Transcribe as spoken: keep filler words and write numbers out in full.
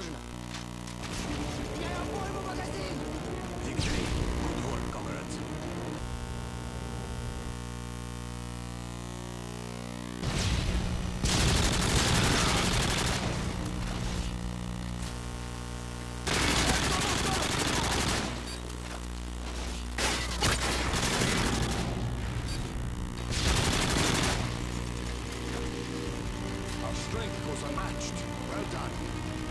нужно. Я обойму магазин! Victory. Good work, comrades. Our strength was unmatched. Well done.